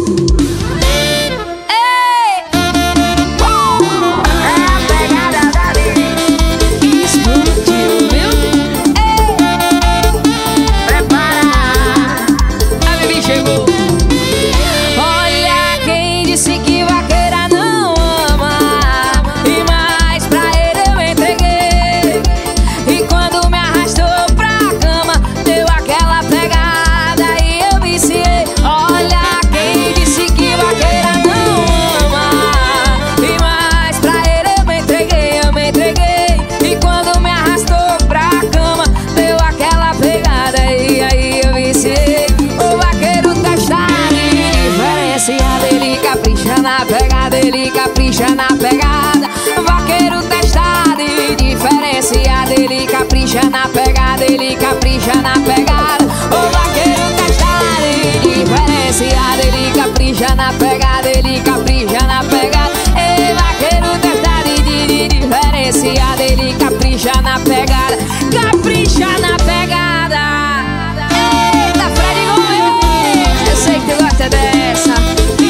Ele capricha na pegada, vaqueiro testado e diferenciado. Ele capricha na pegada, ele capricha na pegada. O vaqueiro testado e diferenciado. Ele capricha na pegada, ele capricha na pegada. Ei, vaqueiro testado e diferenciado. Ele capricha na pegada, capricha na pegada. Eita, Fred Gomes, eu sei que tu gosta dessa.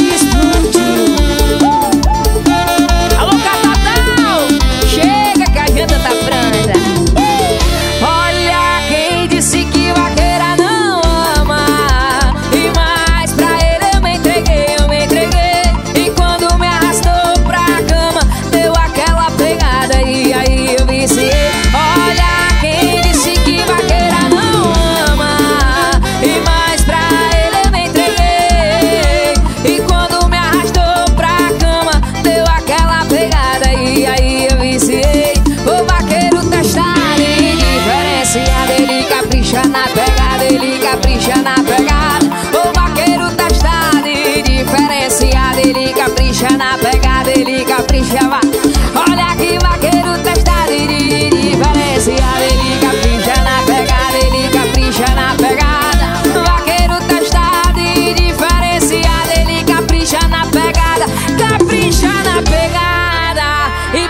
Olha que vaqueiro testado e diferenciado. Ele capricha na pegada, ele capricha na pegada. Vaqueiro testado e diferenciado. Ele capricha na pegada, capricha na pegada. E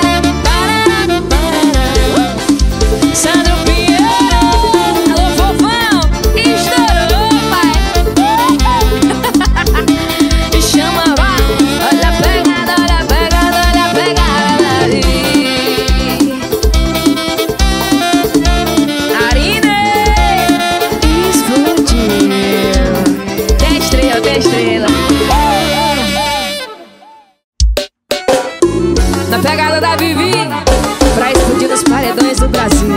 Sandro Pinheiro, alô fofão, estourou, pai. E chama, vai. Olha a pegada, olha a pegada, olha a pegada ali. Arine explodiu. Tem estrela, tem estrela. Na pegada da Vivi, pra explodir nos paredões do Brasil.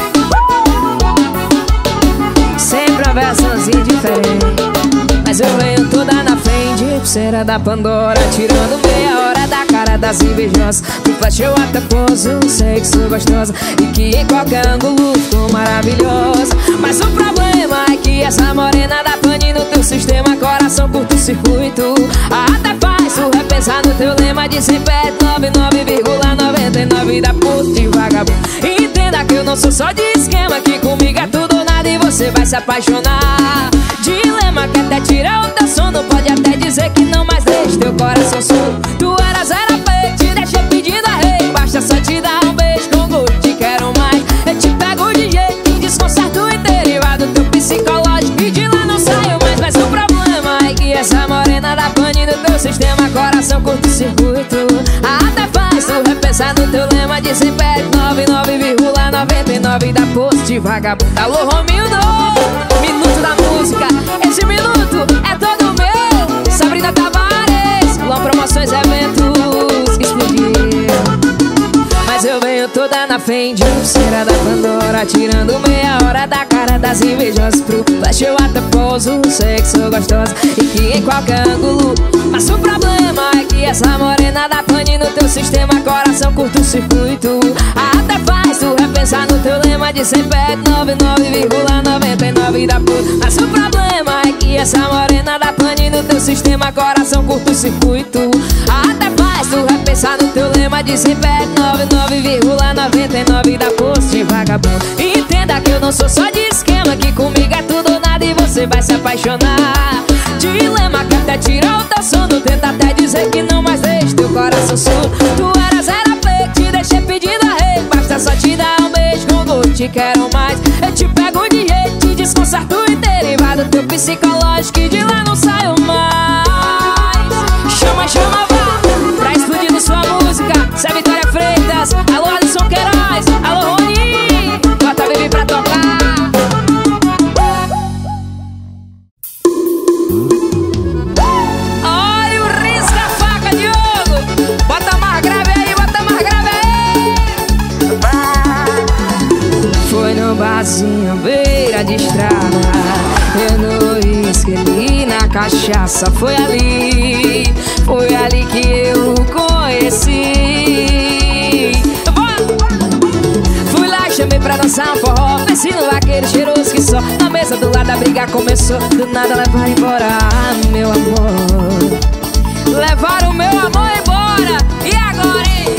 Sempre uma versãozinha diferente, mas eu venho toda na frente, pulseira da Pandora, tirando meia hora da cara das invejosas. Me flash eu até poso, sei que sou gostosa e que em qualquer ângulo ficou maravilhosa. Mas o problema é que essa morena dá pane no teu sistema, coração curto-circuito. Até faz tu repensar no teu lema de 100 pés, 99,99 da puta de vagabundo. Entenda que eu não sou só de esquema, que comigo é tudo ou nada e você vai se apaixonar. Dilema que até tira o teu sono, pode até dizer que não, mas deixa teu coração solto. Tu eras era feio, te deixei pedindo a rei, basta só te dar um beijo com gosto, te quero mais. Eu te pego de jeito e desconcerto inteiro, invado teu psicológico e de lá não saio mais. Mas o problema é que essa morena dá pane no teu sistema, coração curto-circuito. Até faz tu repensar no teu lema de 100 pés, 99,99 da post de vagabundo. Alô Romildo, minuto da música, esse minuto é todo meu. Sabrina Tavares, Long Promoções, eventos, explodiu. Mas eu venho toda na frente, pulseira da Pandora, tirando meia hora da cara das invejosas. Pro flash eu até pouso, sei que sou gostosa e que em qualquer ângulo. Mas o problema é que essa morena dá pane no teu sistema, coração curto-circuito. Até faz tu repensar no teu lema de 100 pés, 99,99 da puta. Mas o problema é que essa morena dá pane no teu sistema, coração curto-circuito. Até faz tu repensar no teu lema de 100 pés, 99,99 da post de vagabundo. Entenda que eu não sou só de esquema, que comigo é tudo ou nada e você vai se apaixonar. Dilema que até tira o teu sono, tenta até dizer que não, mas deixa teu coração solto. Tu eras era feio, te deixei pedindo a rei, basta só te dar um beijo com gosto, te quero mais. Eu te pego de jeito, te desconcerto inteiro, invado teu psicológico e de lá não saio mais. cachaça. Foi ali que eu conheci. Fui lá e chamei pra dançar um forró, pensei no vaqueiro cheiroso que só na mesa do lado a briga começou. Do nada levaram embora meu amor, levaram meu amor embora. E agora, hein?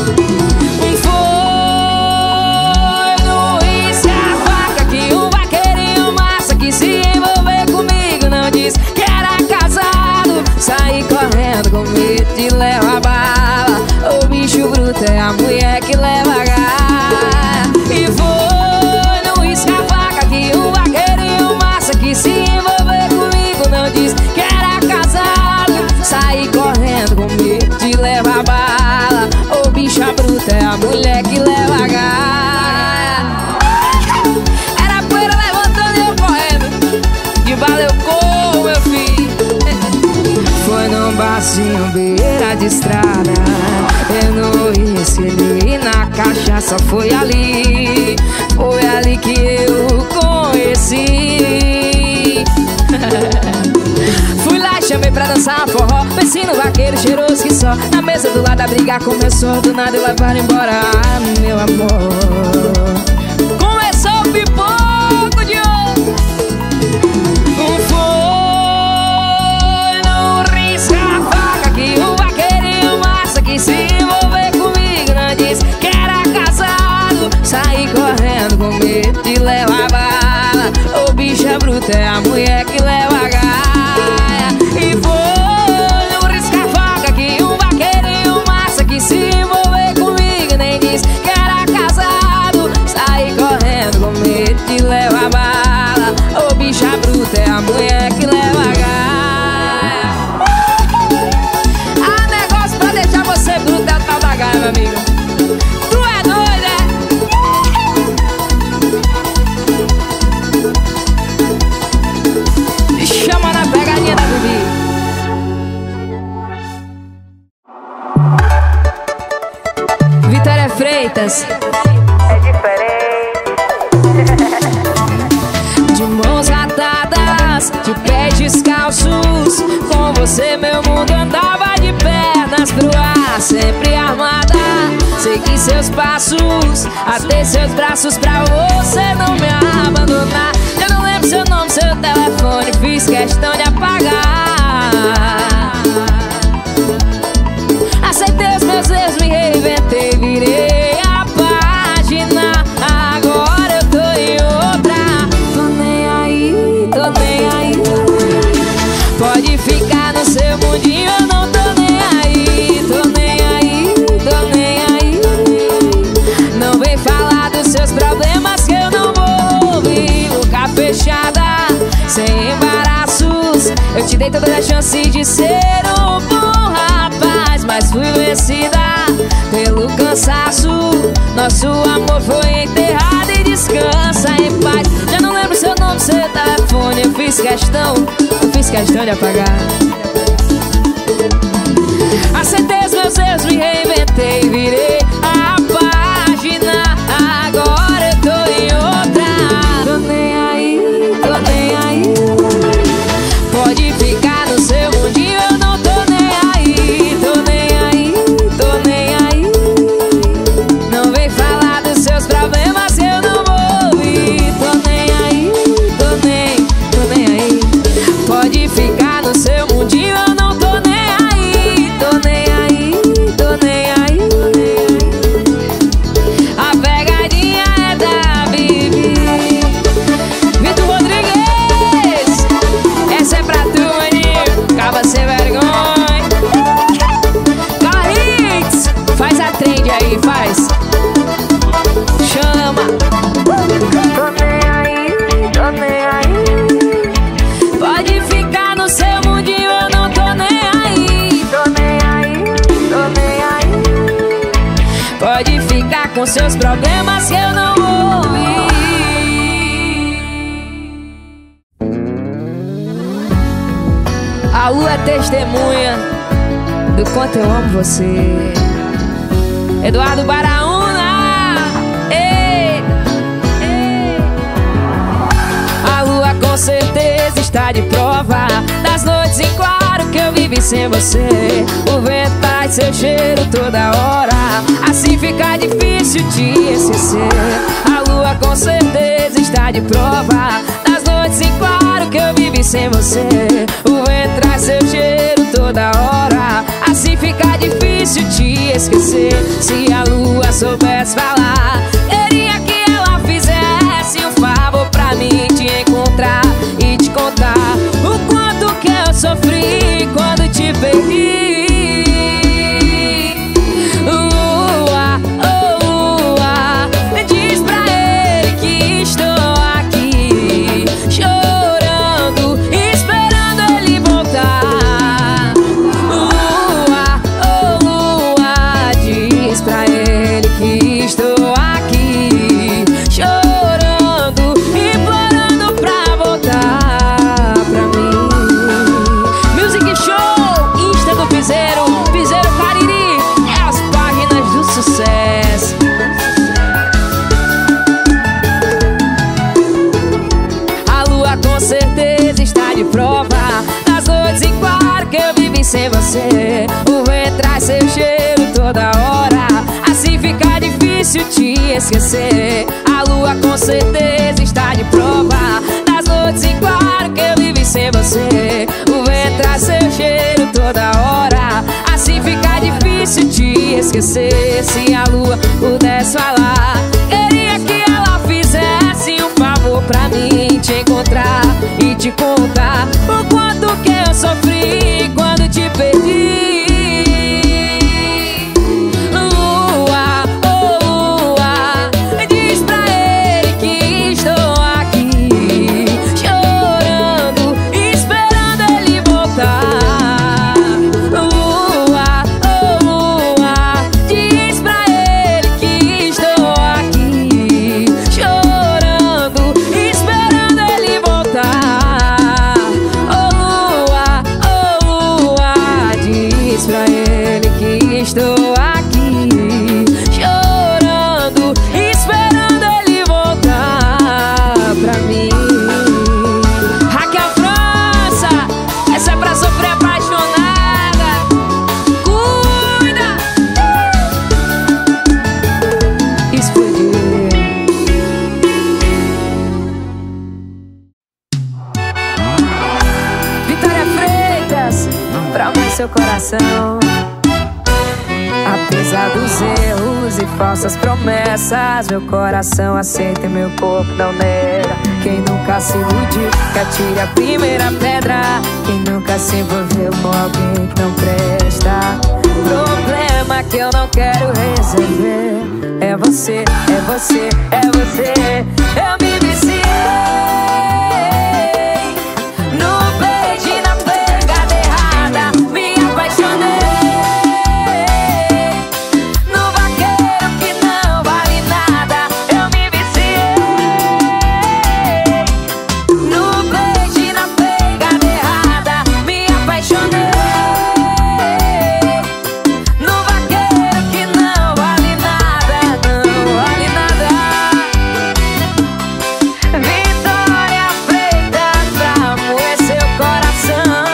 Foi no risca-faca que um vaqueirinho massa que se envolver comigo não disse que era casado. Saí correndo com medo de levar bala. O bicho bruto é a mulher que leva a garra. E foi no risca-faca que um vaqueirinho massa que se envolver comigo não disse que era casado. Saí correndo com medo de levar bala. O bicha bruta é a mulher que leva a garra. Era poeira levantando e eu correndo de valeu com meu filho. Foi num barzinho beira de estrada, eu não esqueci na cachaça. Foi ali que eu conheci. Fui lá e chamei pra dançar forró, pensei no vaqueiro cheiroso que só na mesa do lado a briga começou. Do nada levaram embora meu amor. Começou o pipoco de ouro. Foi no risca-faca que o vaqueirinho massa que se envolver comigo não disse que era casado. Saí correndo com medo de levar bala. O bicho é bruto é a mulher que leva a garra. E foi no risca-faca que um vaqueirinho massa que se envolver comigo nem disse que era casado. Saí correndo com medo de levar bala. O bicho é bruto é a mulher que leva a garra. Ah, negócio pra deixar você bruto é o tal da garra, meu amigo. Tu é doido, é? Chama na pegadinha da Bibi. Vitória Freitas. É diferente. De mãos atadas, de pés descalços, com você meu mundo andava de pernas pro ar, sempre armada. Segui seus passos, até seus braços pra você não me abandonar. Eu não lembro seu nome, seu telefone, fiz questão de apagar. Aceitei os meus erros, me reinventei, virei a página. Agora eu tô em outra. Tô nem aí, tô nem aí. Pode ficar no seu mundinho, eu não tô nem aí. Tô nem aí, tô nem aí. Não vem falar dos seus problemas que eu não vou ouvir. Boca fechada, sem embaraços. Eu te dei toda a chance de ser um bom rapaz, mas fui vencida pelo cansaço. Nosso amor foi enterrado e descansa em paz. Já não lembro seu nome, seu telefone. Eu fiz questão de apagar. Aceitei os meus erros, me reinventei, virei a página. Agora eu tô em outra. Tô nem aí, tô nem aí. Pode ficar no seu mundinho, eu não tô nem aí. Tô nem aí, tô nem aí. Não vem falar dos seus problemas que eu não vou ouvir. Tô nem aí, tô nem aí. Pode ficar no seu mundinho, eu não tô nem aí. Tô nem aí, tô nem aí. A pegadinha é da Bibi. Vitor Rodrigues, essa é pra tu, maninho. Acaba sem vergonha. Carlinhos, faz a trend aí, faz. Chama. Tô nem aí, tô nem aí. Pode ficar no seu mundinho, eu não tô nem aí. Tô nem aí, tô nem aí. Pode ficar com seus problemas que eu não vou ouvir. A lua é testemunha do quanto eu amo você. Eduardo Baraúna. Ei, ei. A lua com certeza está de prova das noites em claro que eu vivi sem você. O vento traz seu cheiro toda hora, assim fica difícil te esquecer. A lua com certeza está de prova das noites em claro que eu vivi sem você. O vento traz seu cheiro toda hora, assim fica difícil te esquecer. Se a lua soubesse falar, queria que ela fizesse um favor pra mim, te encontrar e te contar o quanto que eu sofri quando te perdi. Lua, oh lua, diz pra ele que estou aqui, chorando, esperando ele voltar. Lua, oh lua, diz pra ele que estou aqui, chorando, implorando pra voltar pra mim. Music Show, Insta do Piseiro, Piseiro Cariri, é as páginas do sucesso. A lua com certeza está de prova nas noites em claro que eu vivi sem você. O vento traz seu cheiro toda hora, assim fica difícil te esquecer. A lua com certeza está de prova nas noites em claro que eu vivi sem você. O vento traz seu cheiro toda hora, assim fica difícil te esquecer. Se a lua pudesse falar, queria que ela fizesse um favor pra mim, te encontrar e te contar o quanto que eu sofri quando te perdi. Lua, oh lua, diz pra ele que estou aqui, chorando, esperando ele voltar. Lua, oh lua, diz pra ele que estou aqui, chorando, esperando ele voltar. Oh lua, diz pra ele que estou aqui, chorando, esperando ele voltar pra mim. Raquel França, essa é pra sofrer apaixonada. Cuida! Explodiu. Vitória Freitas, pra amar seu coração. Apesar dos erros e falsas promessas, meu coração aceita e meu corpo não nega. Quem nunca se iludiu, que atire a primeira pedra. Quem nunca se envolveu com alguém que não presta. Problema que eu não quero resolver. É você, é você, é você. Eu me viciei no beijo e na pegada errada. Me apaixonei no vaqueiro que não vale nada. Eu me viciei no beijo e na pegada errada. Me apaixonei no vaqueiro que não vale nada, não vale nada. Vitória Freitas, pra moer seu coração.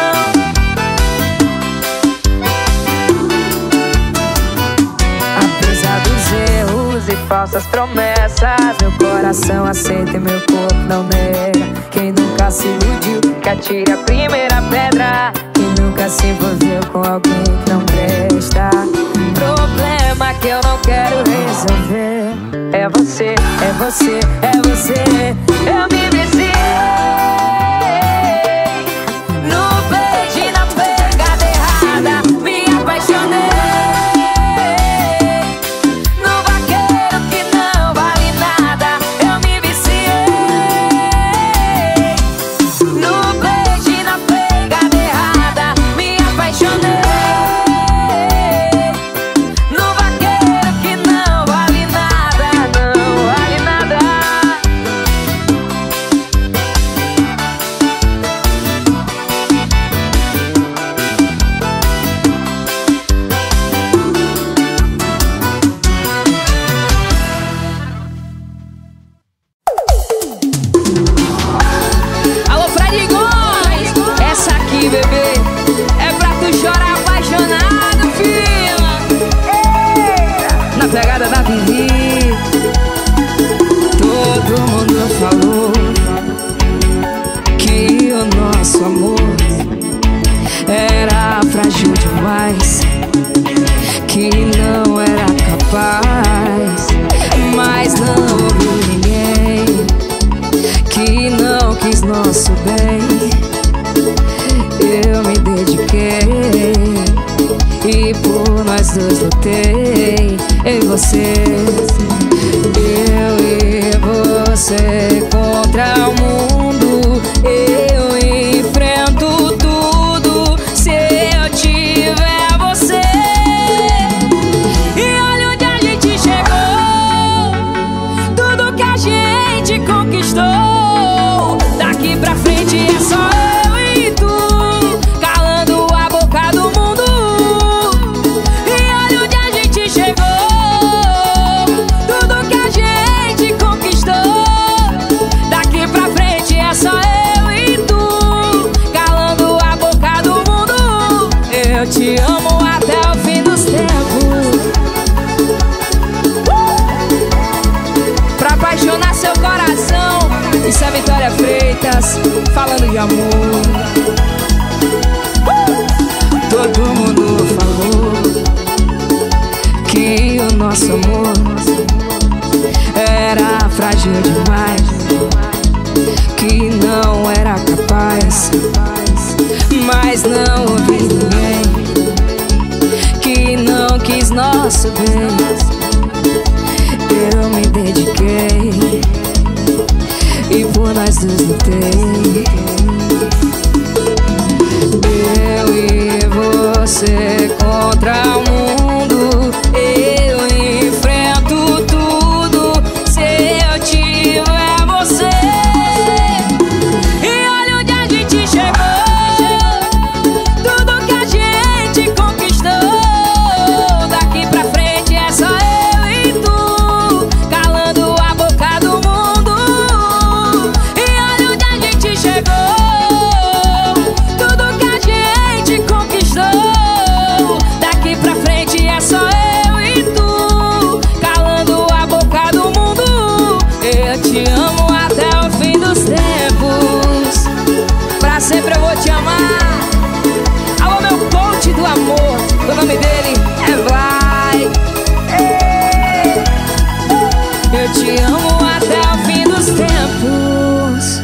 Apesar dos erros e falsas promessas, meu coração aceita e meu corpo não nega. Quem nunca se iludiu, que atire a primeira pedra. Quem nunca se envolveu com alguém que não presta. Problema que eu não quero resolver. É você, é você, é você. Eu me viciei no beijo e na pegada errada. Me apaixonei no vaqueiro que não vale nada. Eu me viciei no beijo e na pegada errada. Me apaixonei no vaqueiro que não vale nada, não vale nada. frágil demais, que não era capaz, mas não ouvi ninguém que não quis nosso bem. Eu me dediquei e por nós dois lutei, eu e você. Eu e você contra o mundo, eu enfrento tudo se eu tiver você. E olha onde a gente chegou, tudo que a gente conquistou. Daqui pra frente é só eu e tu, calando a boca do mundo. E olha onde a gente chegou, tudo que a gente conquistou. Daqui pra frente é só eu e tu, calando a boca do mundo. Eu te amo até o fim dos tempos, pra apaixonar seu coração. Isso é Vitória Freitas, falando de amor. Todo mundo falou que o nosso amor era frágil demais, que não era capaz, mas não ouvi ninguém que não quis nosso bem. Eu me dediquei e por nós dois lutei. Eu e você contra o mundo, eu enfrento tudo se eu tiver você. E olha onde a gente chegou, tudo que a gente conquistou. Daqui pra frente é só eu e tu, calando a boca do mundo. E olha onde a gente chegou, tudo que a gente conquistou. Daqui pra frente é só eu e tu, calando a boca do mundo. Eu te amo até o fim dos tempos, pra sempre eu vou te amar. Alô, meu coach do amor, o nome dele é Vai. Eu te amo até o fim dos tempos.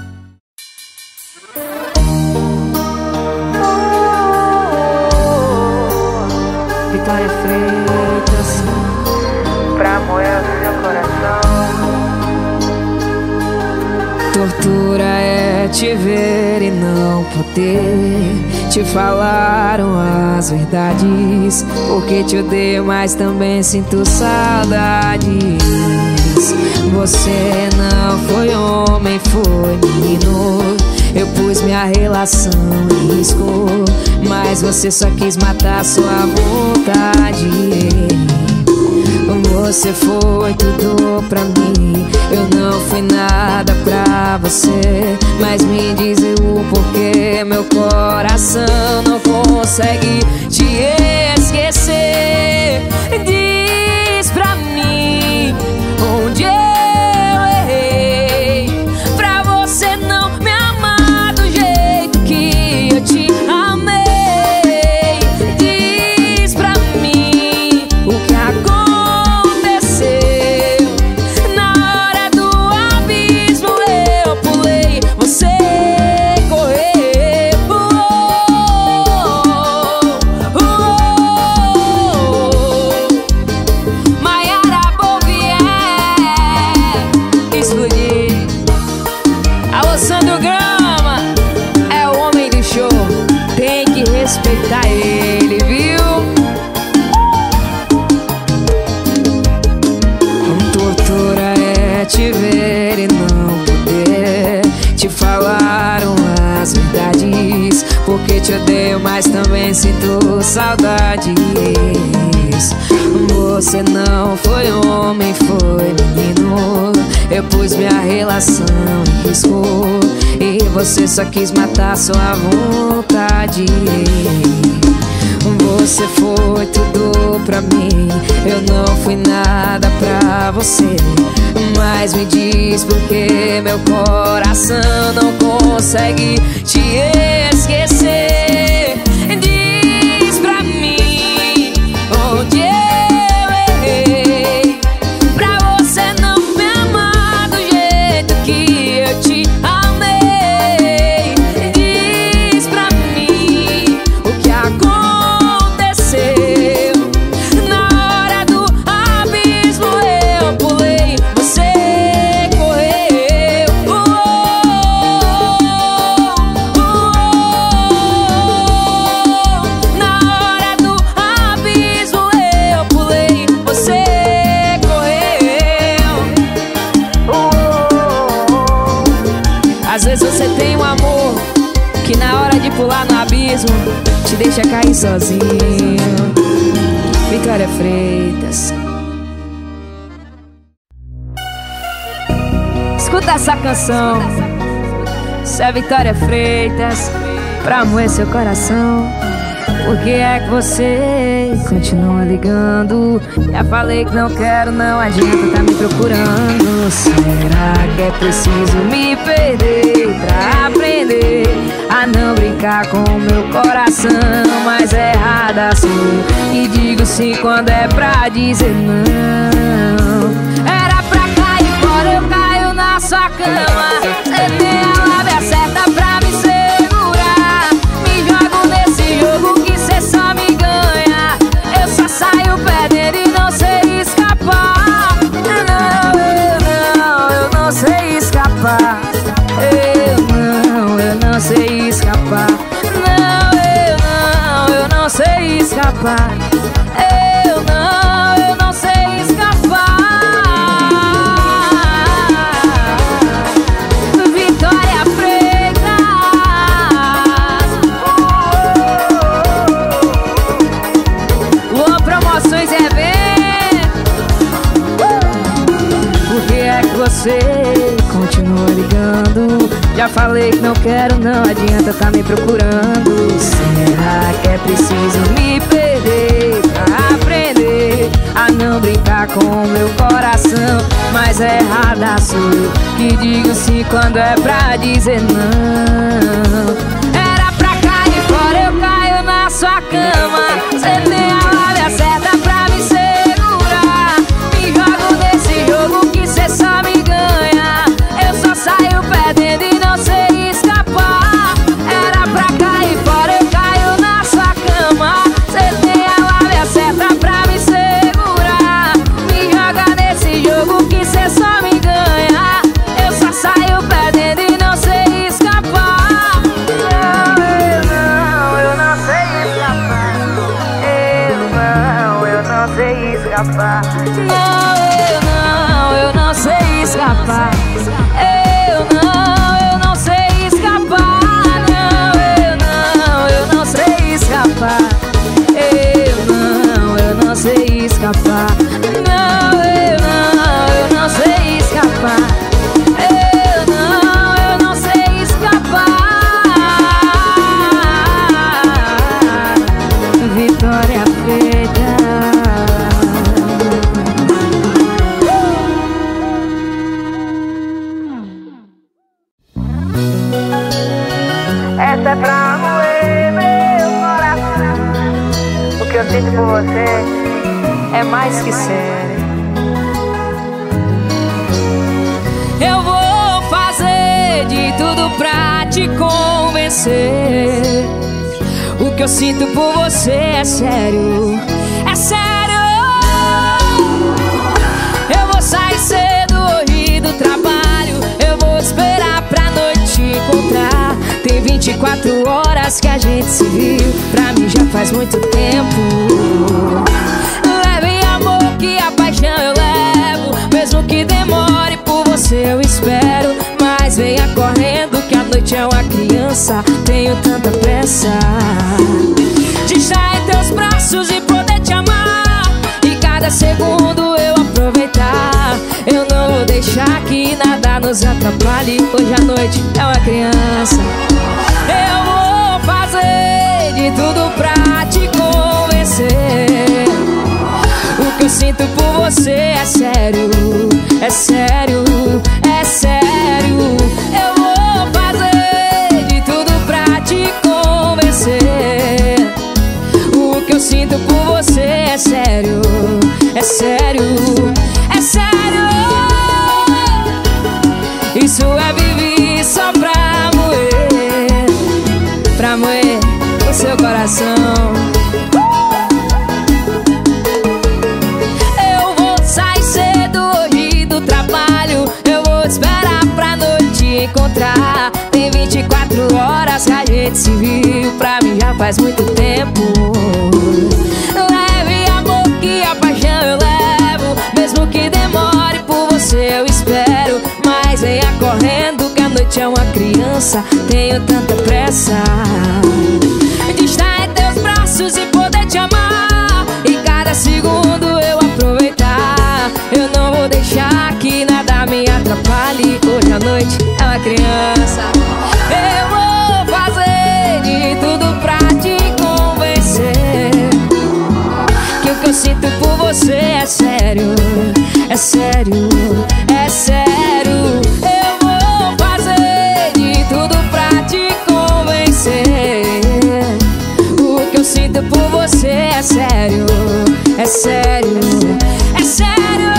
Vitória Freitas, Pra moer o seu coração. tortura é te ver e não poder te falaram as verdades, porque te odeio, mas também sinto saudades. Você não foi homem, foi menino. Eu pus minha relação em risco, mas você só quis matar sua vontade. Você foi tudo pra mim, eu não fui nada pra você. Mas me diz o porquê meu coração não consegue te esquecer. Diz pra mim onde eu errei, pra você não me amar do jeito que eu te amei. Diz pra mim o que aconteceu. Respeitar ele, viu? Tortura é te ver e não poder te falaram as verdades, porque te odeio, mas também sinto saudades. Você não foi homem, foi menino. Eu pus minha relação em risco e você só quis matar sua vontade. Você foi tudo pra mim, eu não fui nada pra você. Mas me diz por que meu coração não consegue te esquecer. Diz te deixa cair sozinho. Vitória Freitas. Escuta essa canção. Isso é Vitória Freitas, pra moer seu coração. Por que é que você continua ligando? Já falei que não quero, não adianta tá me procurando. Será que é preciso me perder pra aprender a não brincar com o meu coração? Mas é errada sou e digo sim quando é pra dizer não. Era pra cair fora, eu caio na sua cama. Cê tem a lábia certa pra me segurar. Me jogo nesse jogo que cê só me ganha. Eu só saio perdendo e não sei escapar. Eu não sei escapar. Eu não sei escapar. Eu não sei escapar. Eu não sei escapar. Vitória Freitas. Luan Promoções e Eventos. Por que é que você continua ligando? Já falei que não quero, não adianta tá me procurando. Será que é preciso me perder pra aprender a não brincar com o meu coração? Mas é errada sou eu que digo sim quando é pra dizer não. Era pra cair fora, eu caio na sua cama. Cê tem a lábia certa pra me segurar. Me jogo nesse jogo que cê só me ganha. Eu só saio perdendo e não sei escapar. Era pra cair fora, eu caio na sua cama. Cê tem a lábia certa pra me segurar. Me joga nesse jogo que cê só me ganha. Eu só saio perdendo e não sei escapar. Eu não sei escapar. Eu não sei escapar. Eu não sei escapar. Eu não sei escapar. Eu não sei escapar. Eu não sei escapar. Eu não sei escapar. Eu não sei escapar. Vitória Freitas. Essa é pra moer meu coração. O que eu sinto por você É mais que sério. Eu vou fazer de tudo pra te convencer. O que eu sinto por você é sério. É sério. Eu vou sair cedo hoje do trabalho. Eu vou esperar pra noite te encontrar. Tem 24 horas que a gente se viu. Pra mim já faz muito tempo. Leve amor que a paixão eu levo. Mesmo que demore por você eu espero. Mas venha correndo que a noite é uma criança. Tenho tanta pressa de estar em teus braços e poder te amar. E cada segundo eu aproveitar. Eu não vou deixar que nada nos atrapalhe. Hoje a noite é uma criança. Eu vou fazer de tudo pra te convencer. O que eu sinto por você é sério. É sério, é sério. Eu vou fazer de tudo pra te convencer. O que eu sinto por você é sério. É sério, é sério. Isso é viver só pra moer o seu coração. Eu vou sair cedo hoje do trabalho. Eu vou esperar pra noite encontrar. Tem 24 horas que a gente se viu. Pra mim já faz muito tempo. Leve amor que a paixão eu levo. Mesmo que demore por você eu espero. Mas venha correndo que a noite é uma criança. criança, tenho tanta pressa de estar em teus braços e poder te amar, e cada segundo eu aproveitar. Eu não vou deixar que nada me atrapalhe. Hoje à noite é uma criança. Eu vou fazer de tudo pra te convencer que o que eu sinto por você é sério, é sério, é sério. Eu vou fazer de tudo pra te convencer. O que eu sinto por você é sério, é sério, é sério.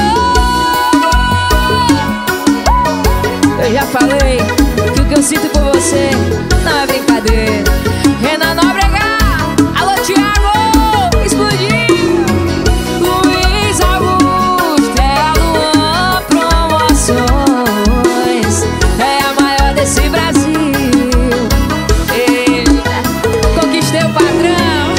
Eu já falei que o que eu sinto por você não é brincadeira. Renan Nóbrega, alô Thiago, explodiu. Luiz Augusto, é a Luan Promoções, é a maior desse Brasil. Eita, conquistei o padrão.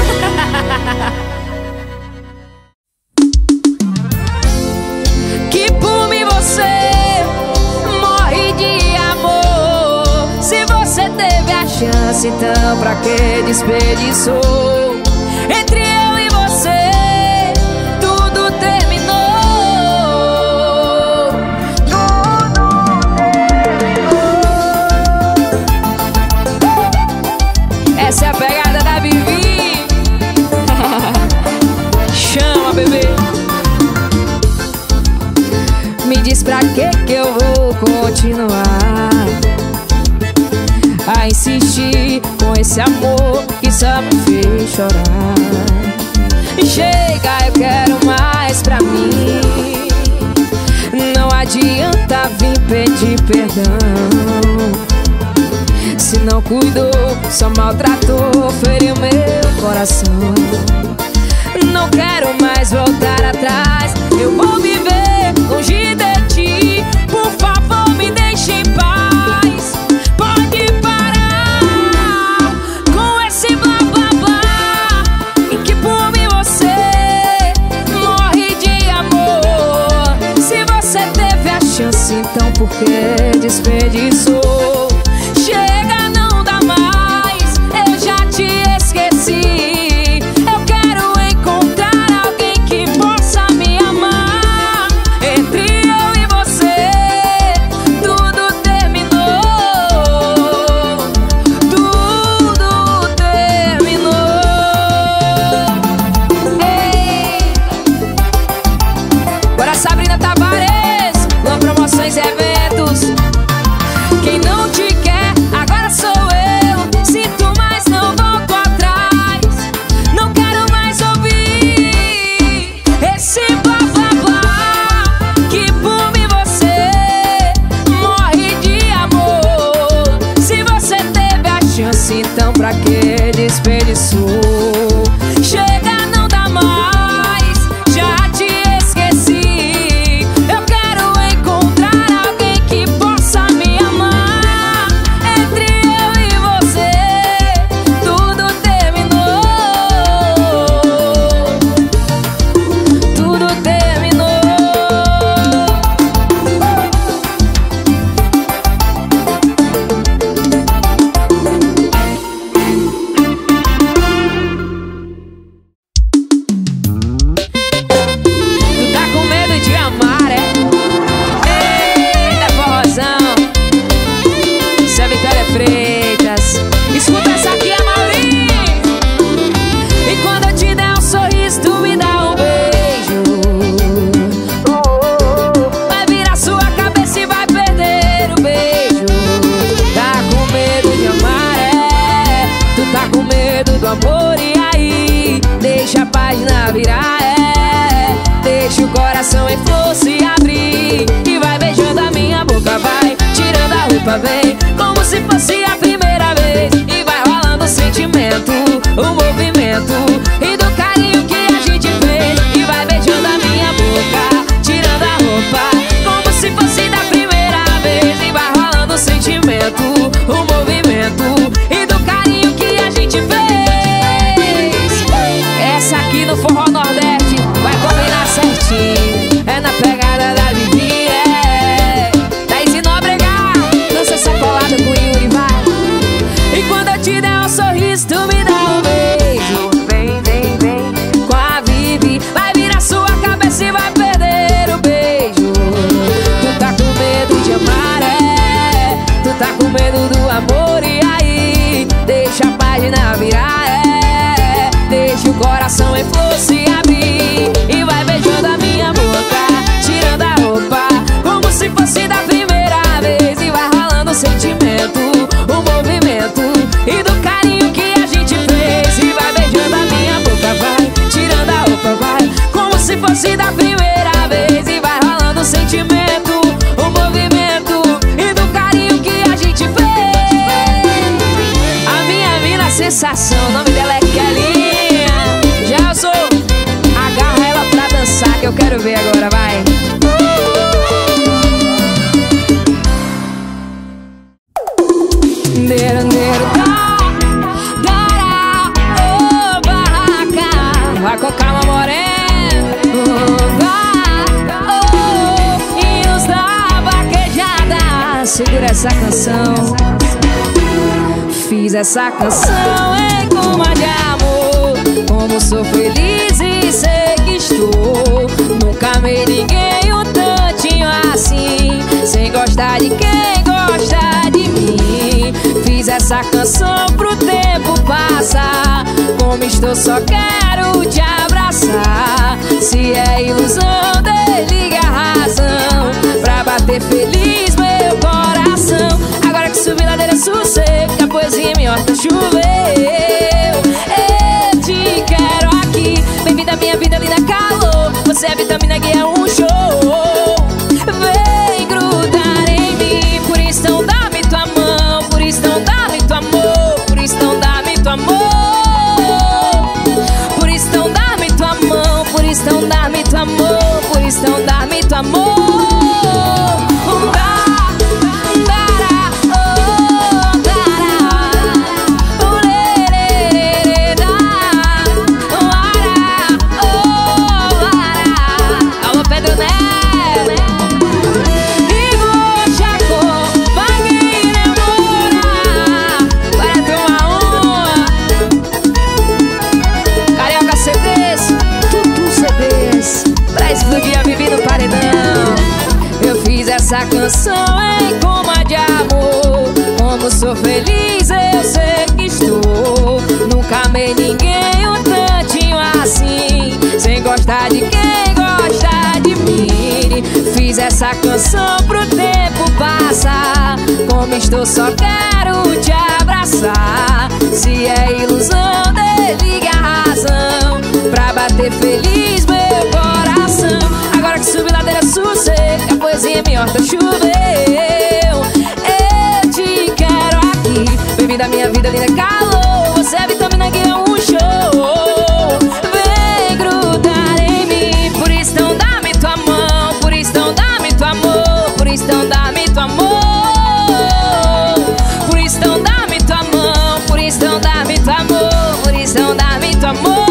Que por mim você morre de amor. Se você teve a chance, então pra que desperdiçou? Entre eu e você tudo terminou. Essa é a pegada da Vivi. Chama, bebê. Me diz pra que eu vou continuar a insistir com esse amor que só me fez chorar. Chega, eu quero mais pra mim. Não adianta vir pedir perdão. Se não cuidou, só maltratou, feriu meu coração. Não quero mais voltar atrás. Eu vou viver longe de ti. Por favor, me deixe em paz. Pode parar com esse blá blá blá, em que por mim você morre de amor. Se você teve a chance, então por que desperdiçou? Chega, não dá mais, eu já te esqueci. Eu quero encontrar alguém que possa me amar. Entre eu e você tudo terminou. Tudo terminou. Ei. Agora Sabrina Tavares, Luan Promoções e Eventos. Quem não te quer, agora sou eu. Sinto, mas não volto atrás. Não quero mais ouvir esse blá blá blá, que por mim você morre de amor. Se você teve a chance, então pra que desperdiçou? Chega, não dá mais, já te esqueci. Eu quero encontrar alguém que possa me amar. Entre eu e você tudo terminou. Tudo terminou. Tu tá com medo de amar, é? Eita, forrozão. Isso é Vitória Freitas. Escuta essa aqui, Amauri. E quando eu te der um sorriso, tu me dá um beijo. Vai virar sua cabeça e vai perder o beijo. Tá com medo de amar, é? Tu tá com medo do amor, e aí? Deixa a página virar, é? Deixa o coração em flor se abrir. E vai beijando a minha boca, vai tirando a roupa, vem como se fosse a primeira vez. E vai rolando o sentimento, o movimento e do carinho que a gente fez. E vai beijando a minha boca, tirando a roupa, como se fosse da primeira vez. E vai rolando o sentimento, o movimento e do carinho que a gente fez. Essa aqui no Forró Nordeste vai combinar certinho. É na pegada da Vivi, é. Thaís Nóbrega, dança essa colada com o Yuri, vai. fiz essa canção em coma de amor. Como sou feliz e sei que estou. Nunca amei ninguém um tantinho assim, sem gostar de quem gosta de mim. Fiz essa canção pro tempo passar. Como estou, só quero te abraçar. Se é ilusão, desliga a razão pra bater feliz meu coração. Agora que subi ladeira sossego, a poesia me horta choveu. Eu te quero aqui, bem-vinda à minha vida, linda calor. Você é a vitamina que é um show. Vem grudar em mim, por isso não dá-me tua mão. Por isso não dá-me tua amor, por isso não dá-me tua amor. Por isso não dá-me tua mão, por isso não dá-me tua amor, por isso não dá-me tua amor. Essa canção em coma de amor. Como sou feliz, eu sei que estou. Nunca amei ninguém um tantinho assim, sem gostar de quem gosta de mim. Fiz essa canção pro tempo passar. Como estou, só quero te abraçar. Se é ilusão, desliga a razão pra bater feliz meu coração. Agora que subi ladeira sossego, a poesia me horta choveu. Eu te quero aqui, bem-vinda à minha vida, linda calor. Você é a vitamina que é um show. Vem grudar em mim, por isso não dá-me tua mão. Por isso não dá-me tua amor, por isso não dá-me tua amor. Por isso não dá-me tua mão, por isso não dá-me tua amor, por isso não dá-me tua amor.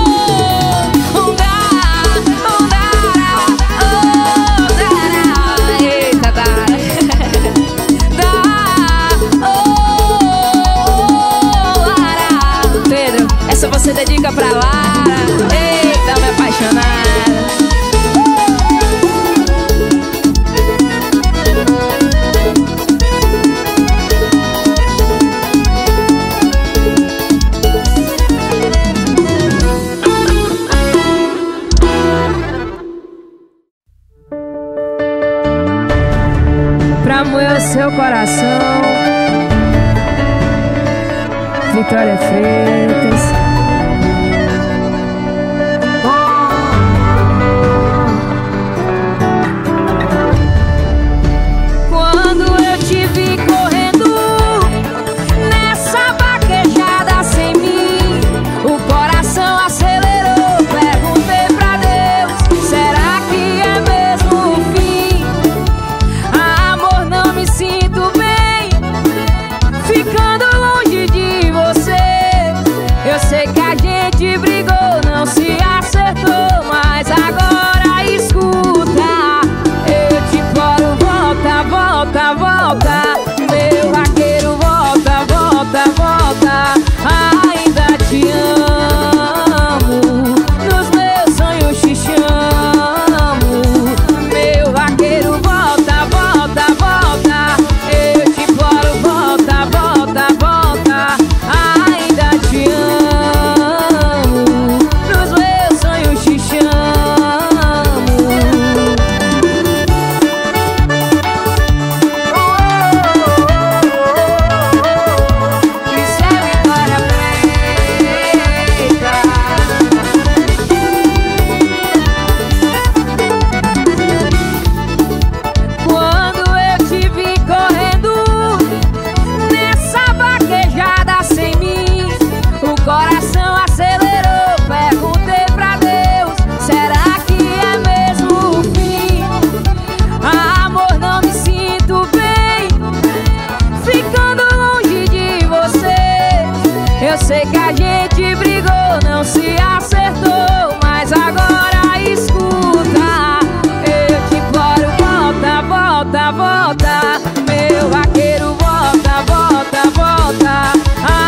Você dedica pra Lara. Eita, me apaixonada. Pra moer o seu coração, Vitória Freitas. Volta, meu vaqueiro, volta, volta, volta.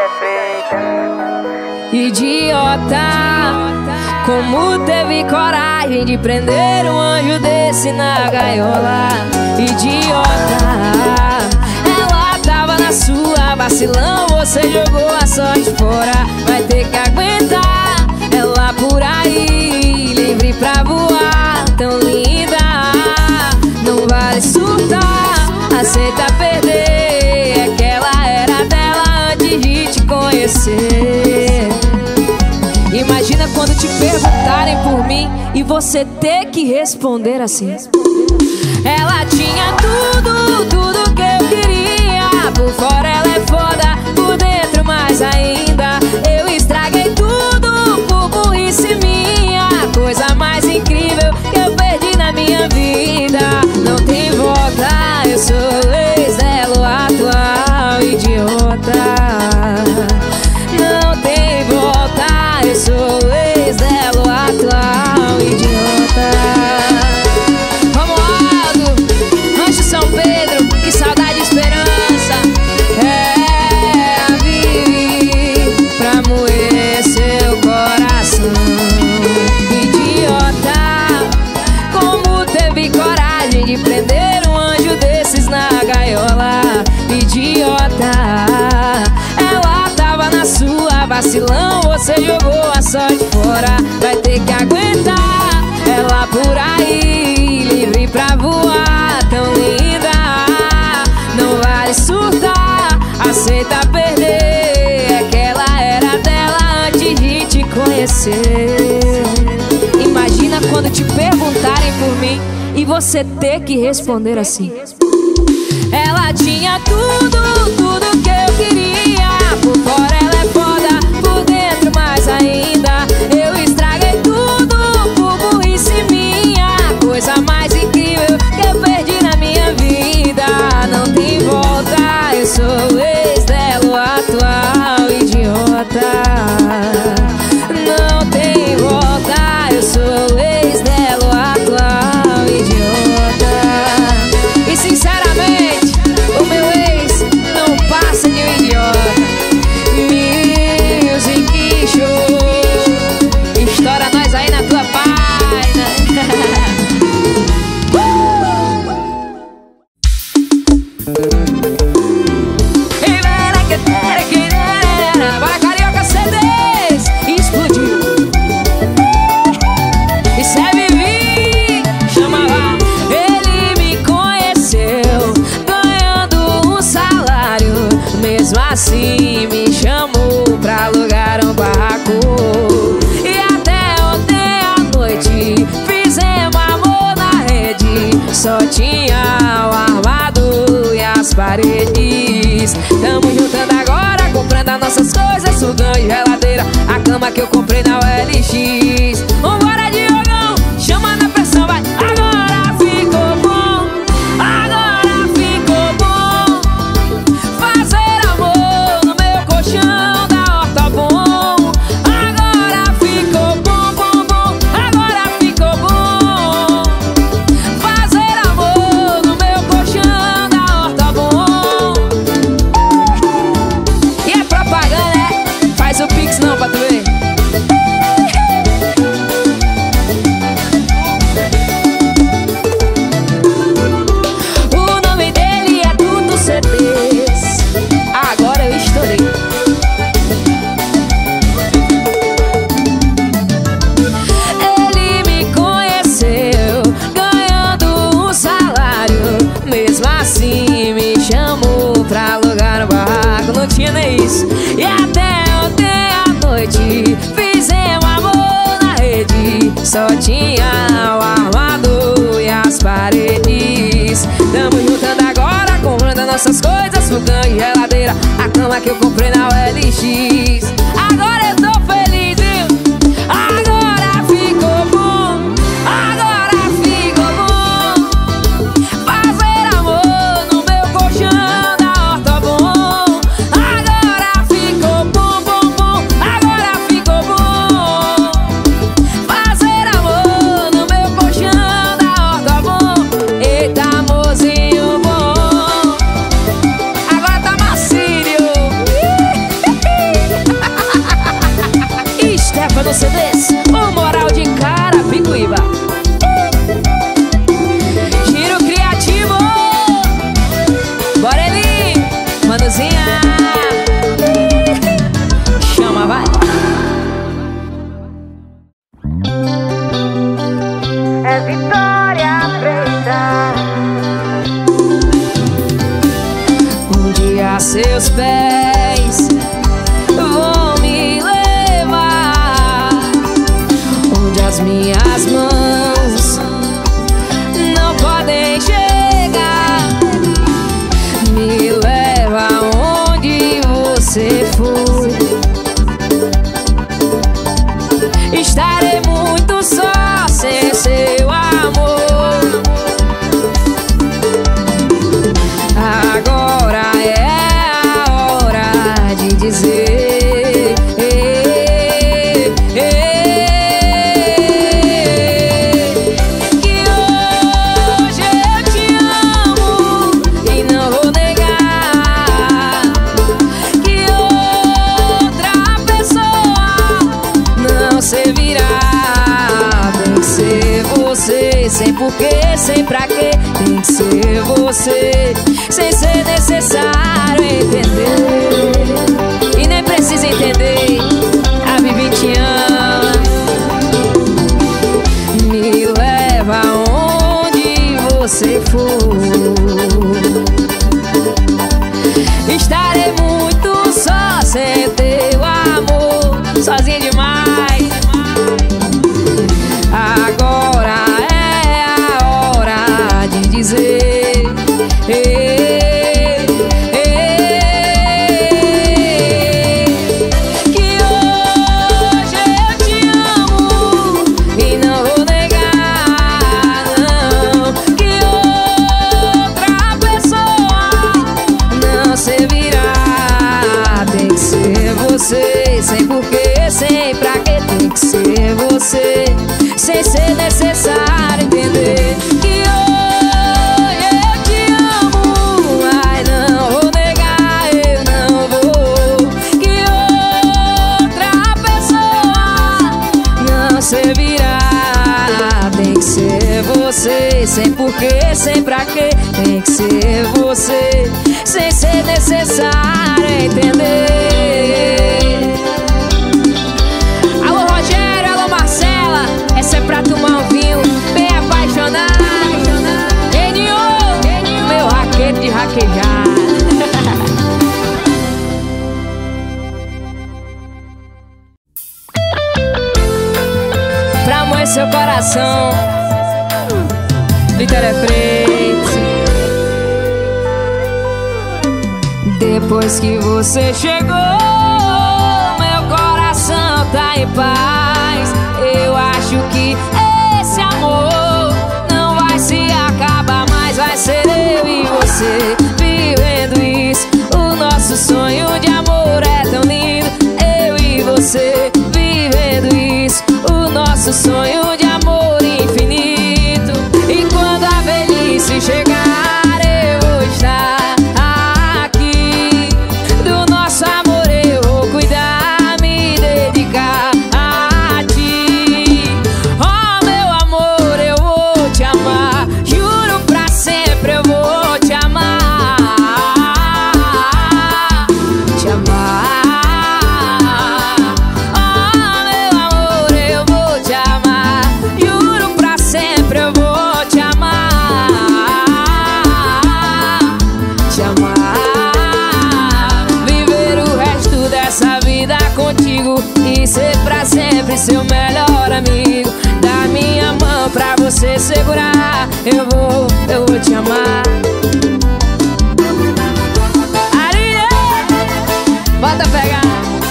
perfeita. Idiota, como teve coragem de prender um anjo desse na gaiola? Idiota, ela tava na sua, vacilão, você jogou a sorte fora. Vai ter que aguentar ela por aí, livre pra voar, tão linda. Não vale surtar, aceita perder, é que ela era dela antes de te conhecer. Imagina quando te perguntarem por mim e você ter que responder assim: ela tinha tudo, tudo que eu queria. Por fora ela é foda, por dentro mais ainda. Eu estraguei tudo por burrice minha. Coisa mais incrível que eu perdi na minha vida. Não tem volta, eu sou ex dela, o atual idiota. Não tem volta, eu sou ex dela, o atual idiota. Romualdo, Rancho São Pedro, que saudade e esperança. É a Vivi pra moer seu coração. Idiota, como teve coragem de prender um anjo desses na gaiola? Idiota, ela tava na sua, vacilão, você jogou a sorte fora. Vai ter que aguentar ela por aí, livre pra voar, tão linda. Não vale surtar, aceita perder, é que ela era dela antes de te conhecer. Imagina quando te perguntarem por mim e você ter que responder assim: ela tinha tudo, tudo que eu queria. Por fora ela é foda, por dentro mais ainda. Eu estraguei tudo por burrice minha. Coisa mais incrível que eu perdi na minha vida. Não tem volta, eu sou ex dela, o atual idiota. Não tem volta, eu sou ex dela, o atual idiota. E sinceramente, o meu ex não passa de um idiota. Music Show, estoura nós aí na tua página. Bora, Carioca CDs, explodiu. Isso é Vivi, chama lá. Ele me conheceu ganhando um salário, mesmo assim me chamou pra alugar um barraco. E até ontem à noite fizemos amor na rede. Só tinha o armado e as paredes. Tamo juntando agora, comprando as nossas coisas, fogão e geladeira, a cama que eu comprei na OLX. Vambora, Diogão, chama na pressão, vai. Agora ficou bom, agora ficou bom. Fazer amor no meu colchão da Horta Bom. Agora ficou bom, bom, bom. Agora ficou bom. Fazer amor no meu colchão da Horta Bom. E é propaganda, é? Faz o Pix não pra tu ver. O nome dele é Dudu CDs. Agora eu estourei. Ele me conheceu ganhando um salário, mesmo assim me chamou pra alugar no barraco. Não tinha nem isso. E até ontem à noite fizemos amor na rede. Só tinha o armado e as paredes. Tamo juntando agora, comprando as nossas coisas, fogão e geladeira, a cama que eu comprei na OLX. Agora eu tô feliz, viu? Agora ficou bom, agora ficou bom. Fazer amor no meu colchão da Horta Bom. Agora ficou bom, bom, bom. Agora ficou bom. Fazer amor no meu colchão da Horta Bom. Eita, amorzinho bom. Agora tá macio. Foi no CDs, o Moral de Carapicuíba. Giro criativo. Bora ali, Manuzinha. Chama, vai. É Vitória Preta. Um dia seus pés vão me levar onde as minhas mãos não podem chegar. Me leva onde você for. Estarei muito só sem seu amor. Agora é a hora de dizer que hoje eu te amo e não vou negar que outra pessoa não servirá. Tem que ser você, sem porquê, sem pra quê. Tem que ser você, sem ser necessário entender. E nem precisa entender, a Vivi te ama. Me leva onde você for. Estarei muito só sem teu amor. Sozinha demais. Agora é a hora de dizer que hoje eu te amo e não vou negar, não, que outra pessoa não servirá. Tem que ser você, sem porquê, sem pra quê. Tem que ser você, sem ser necessário entender que hoje eu te amo. Ai, não vou negar, eu não vou. Que outra pessoa não servirá. Tem que ser você, sem porquê, sem pra quê. Tem que ser você, sem ser necessário entender. Alô Rogério, alô Marcela, essa é pra tomar um vinho bem apaixonado. Enio, meu raquete de raquejar. Pra amor seu coração, Vitória Preta. Depois que você chegou, meu coração tá em paz. Eu acho que esse amor não vai se acabar mais. Vai ser eu e você vivendo isso. O nosso sonho de amor é tão lindo. Eu e você vivendo isso. O nosso sonho de amor infinito. E quando a velhice chegar, eu vou estar aqui. Do nosso amor eu vou cuidar, me dedicar a ti. Oh meu amor, eu vou te amar. Juro pra sempre eu vou te amar. Te amar. Oh meu amor, eu vou te amar. Juro pra sempre eu vou te amar. Te amar. Viver o resto dessa vida contigo e ser pra sempre seu melhor amigo. Dar minha mão pra você segurar. Eu vou te amar. Arinha, bota pegar.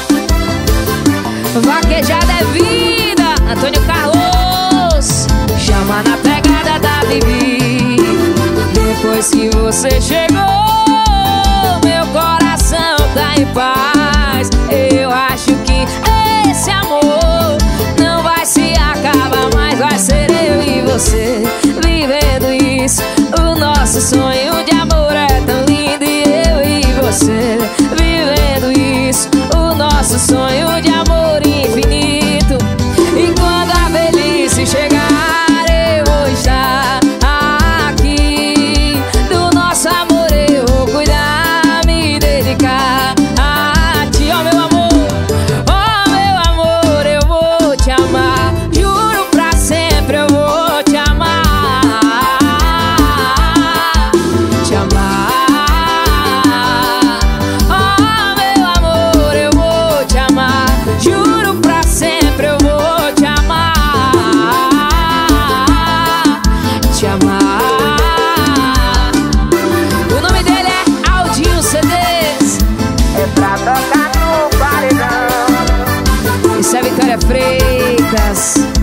Vaquejada é vida, Antônio Carlos. Chama na pegada da Vivi. Depois que você chegou, meu coração tá em paz. Eu acho que esse amor não vai se acabar mais. Vai ser eu e você vivendo isso. O nosso sonho Vitória Freitas.